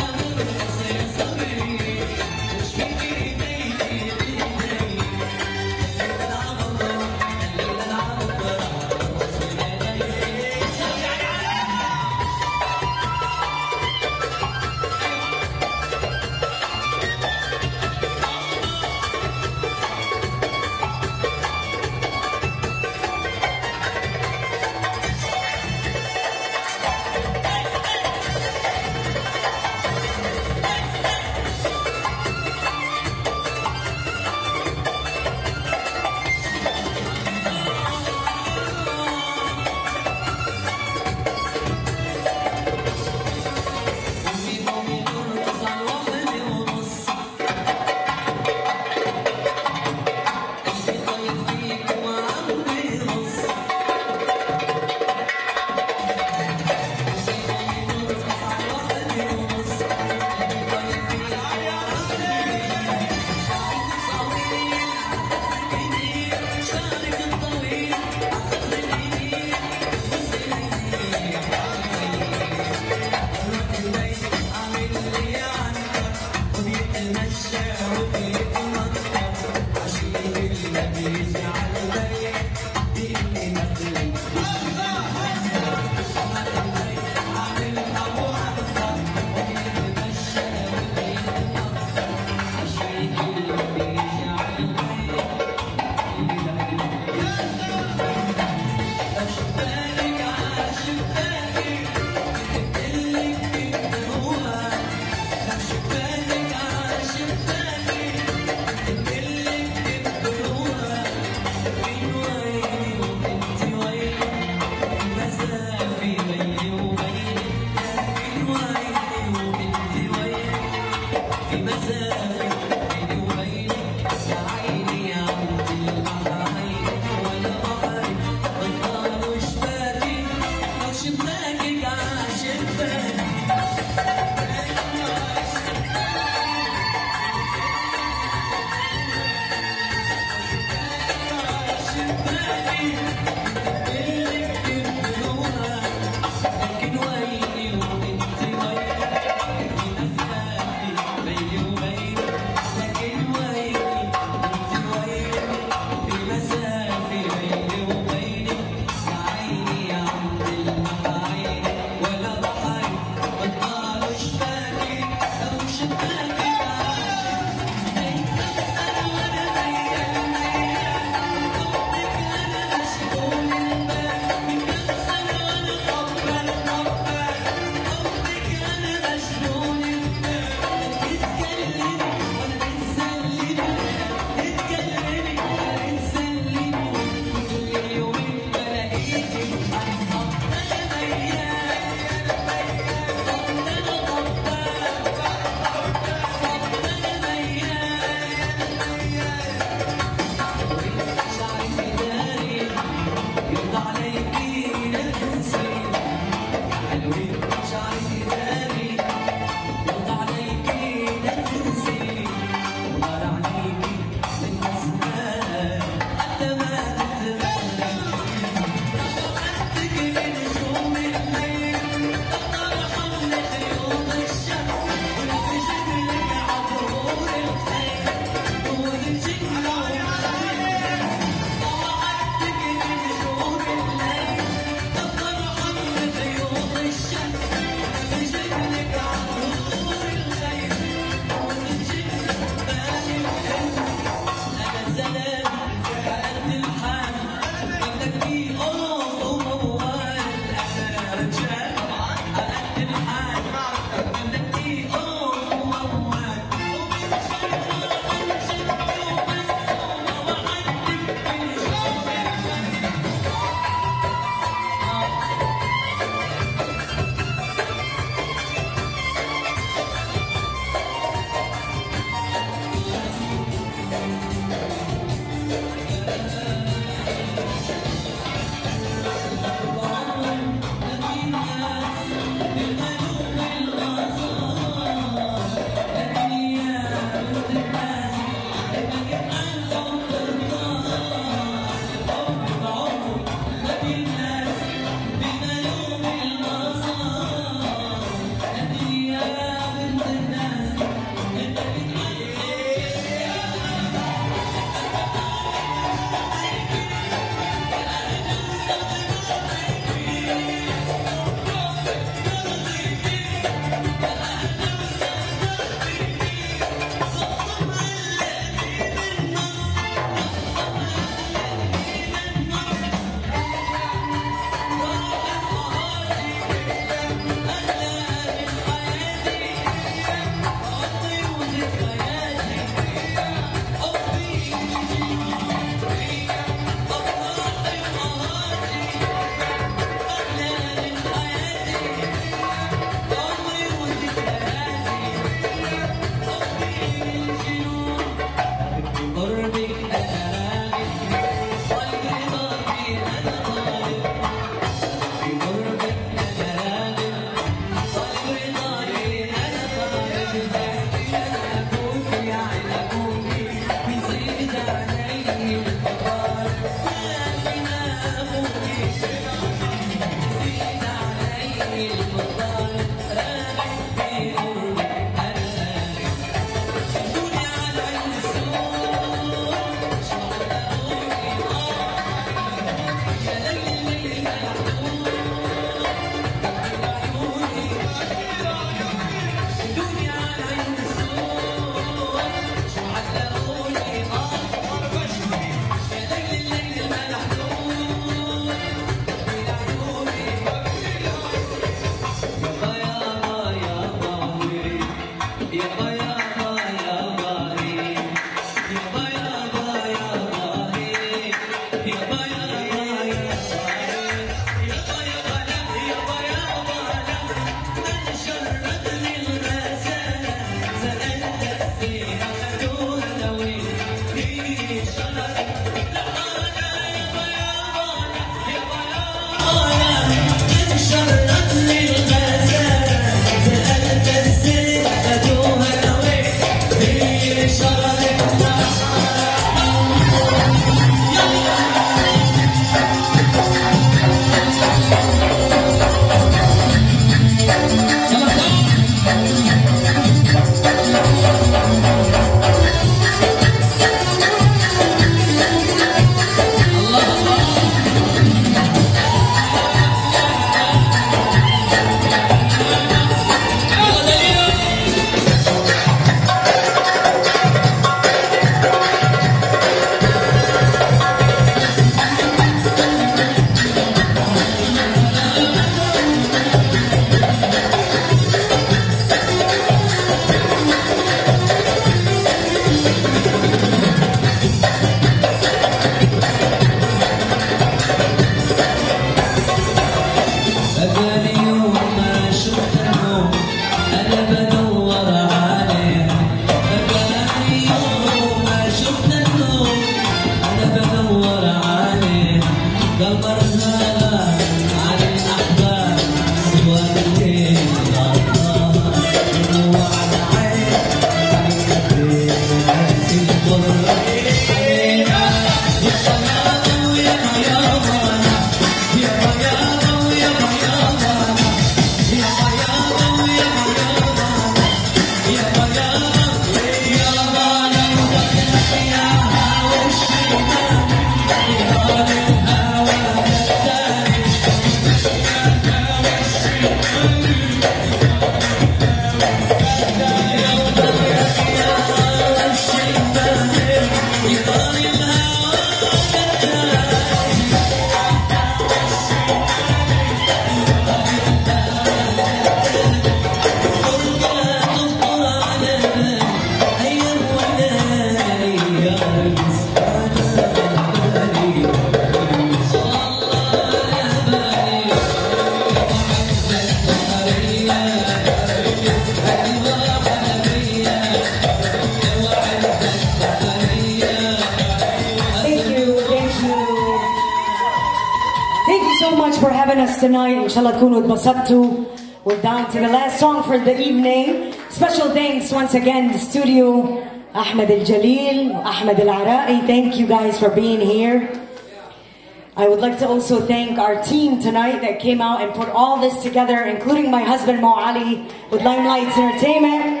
B: Tonight, inshallah تكونوا اتبسطتوا. We're down to the last song for the evening. Special thanks once again to studio Al-Jalil, Ahmed Al-Ara'i. Thank you guys for being here. I would like to also thank our team tonight that came out and put all this together, including my husband Mo Ali with Limelight Entertainment.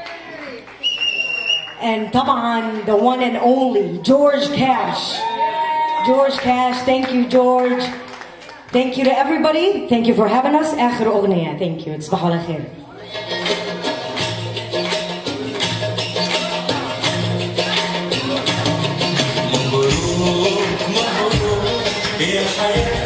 B: And طبعا the one and only George Cash. George Cash, thank you George. Thank you to everybody. Thank you for having us. آخر أغنية. Thank you. تصبحوا على خير.
C: مبروك مبروك يا حياتي.